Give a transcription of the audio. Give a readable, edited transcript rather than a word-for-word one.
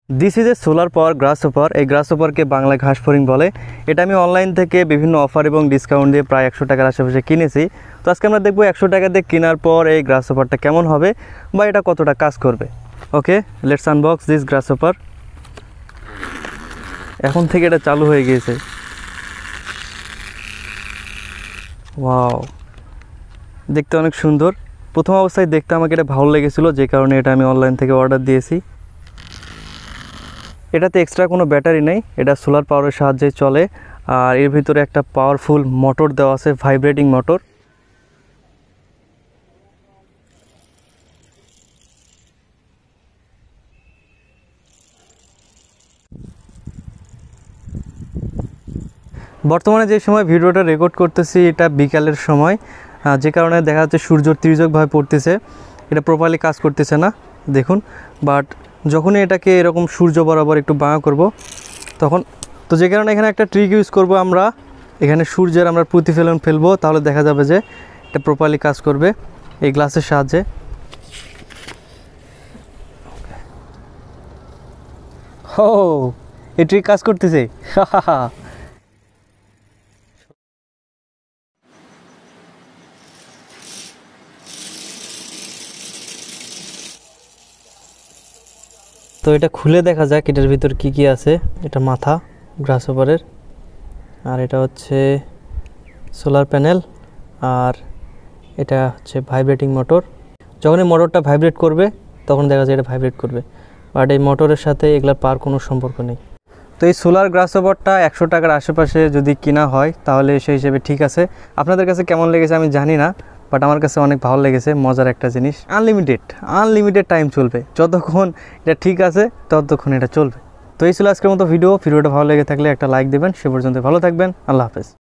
This is a solar power grasshopper. এই গ্রাসহপারকে বাংলা ঘাস ফড়িং বলে। এটা আমি অনলাইন থেকে বিভিন্ন অফার এবং ডিসকাউন্ট দিয়ে প্রায় 100 টাকার আশেপাশে কিনেছি। তো আজকে আমরা দেখব 100 টাকা দিয়ে কেনার পর এই গ্রাসহপারটা কেমন হবে বা এটা কতটা কাজ করবে। Okay, let's unbox this grasshopper. এখন থেকে এটা চালু হয়ে গিয়েছে। ওয়াও, দেখতে অনেক সুন্দর। প্রথম অবস্থায় দেখতে আমাকে এটা ভালো লেগেছিলো, যে কারণে এটা আমি অনলাইন থেকে অর্ডার দিয়েছি। এটাতে এক্সট্রা কোনো ব্যাটারি নেই, এটা সোলার পাওয়ারের সাহায্যে চলে। আর এর ভিতরে একটা পাওয়ারফুল মোটর দেওয়া আছে, ভাইব্রেটিং মোটর। বর্তমানে যে সময় ভিডিওটা রেকর্ড করতেছি এটা বিকালের সময়, যে কারণে দেখা যাচ্ছে সূর্য তির্যকভাবে পড়তেছে, এটা প্রপারলি কাজ করতেছে না দেখুন। বাট যখনই এটাকে এরকম সূর্য বরাবর একটু বাঁকা করব তখন, তো যে কারণে এখানে একটা ট্রিক ইউজ করব আমরা, এখানে সূর্যের আমরা প্রতিফলন ফেলবো, তাহলে দেখা যাবে যে এটা প্রপারলি কাজ করবে এই গ্লাসের সাহায্যে। ও, এই ট্রিক কাজ করতেছে। তো এটা খুলে দেখা যাক এটার ভিতর কি কি আছে। এটা মাথা গ্রাসহপারের, আর এটা হচ্ছে সোলার প্যানেল, আর এটা হচ্ছে ভাইব্রেটিং মোটর। যখন এই মোটরটা ভাইব্রেট করবে তখন দেখা যায় এটা ভাইব্রেট করবে, বাট এই মোটরের সাথে এগুলার পার কোনো সম্পর্ক নেই। তো এই সোলার গ্রাসহপারটা 100 টাকার আশেপাশে যদি কিনা হয় তাহলে সেই হিসেবে ঠিক আছে। আপনাদের কাছে কেমন লেগেছে আমি জানি না, বাট আমার কাছে অনেক ভালো লেগেছে। মজার একটা জিনিস, আনলিমিটেড টাইম চলবে, যতক্ষণ এটা ঠিক আছে ততক্ষণ এটা চলবে। তো এই ছিল আজকের মতো ভিডিওটা ভালো লেগে থাকলে একটা লাইক দেবেন। সে পর্যন্ত ভালো থাকবেন, আল্লাহ হাফেজ।